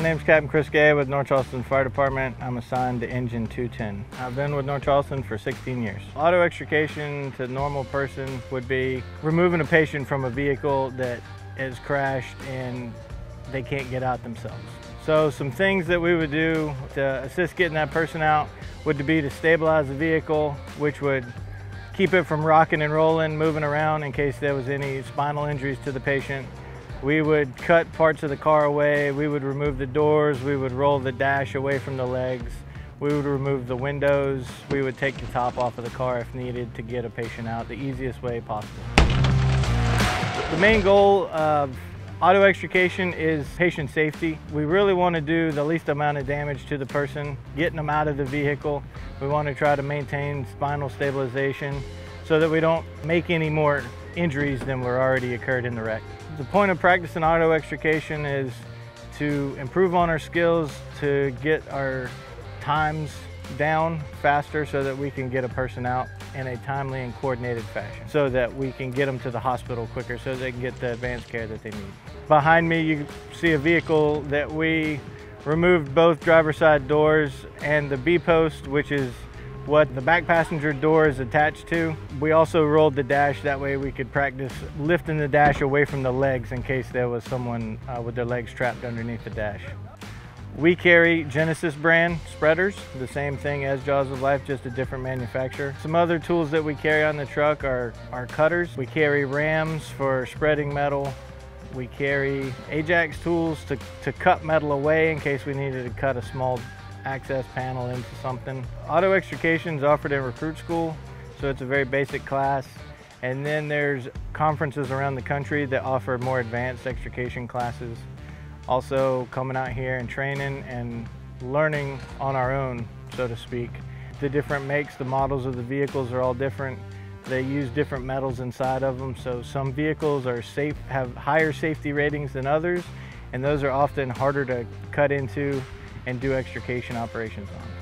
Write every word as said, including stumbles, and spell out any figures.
name's Captain Chris Gay with North Charleston Fire Department. I'm assigned to Engine two ten. I've been with North Charleston for sixteen years. Auto extrication to a normal person would be removing a patient from a vehicle that is crashed and they can't get out themselves. So some things that we would do to assist getting that person out would be to stabilize the vehicle, which would keep it from rocking and rolling, moving around in case there was any spinal injuries to the patient. We would cut parts of the car away, we would remove the doors, we would roll the dash away from the legs, we would remove the windows, we would take the top off of the car if needed to get a patient out the easiest way possible. The main goal of auto extrication is patient safety. We really want to do the least amount of damage to the person, getting them out of the vehicle. We want to try to maintain spinal stabilization so that we don't make any more injuries than were already occurred in the wreck. The point of practicing auto extrication is to improve on our skills, to get our times down faster so that we can get a person out in a timely and coordinated fashion so that we can get them to the hospital quicker so they can get the advanced care that they need. Behind me you see a vehicle that we removed both driver's side doors and the B-post, which is what the back passenger door is attached to. We also rolled the dash, that way we could practice lifting the dash away from the legs in case there was someone uh, with their legs trapped underneath the dash. We carry Genesis brand spreaders, the same thing as Jaws of Life, just a different manufacturer. Some other tools that we carry on the truck are, are cutters. We carry rams for spreading metal. We carry Ajax tools to, to cut metal away in case we needed to cut a small access panel into something. Auto extrication is offered in recruit school, so it's a very basic class. And then there's conferences around the country that offer more advanced extrication classes. Also coming out here and training and learning on our own, so to speak. The different makes, the models of the vehicles are all different. They use different metals inside of them, so some vehicles are safe, have higher safety ratings than others, and those are often harder to cut into and do extrication operations on.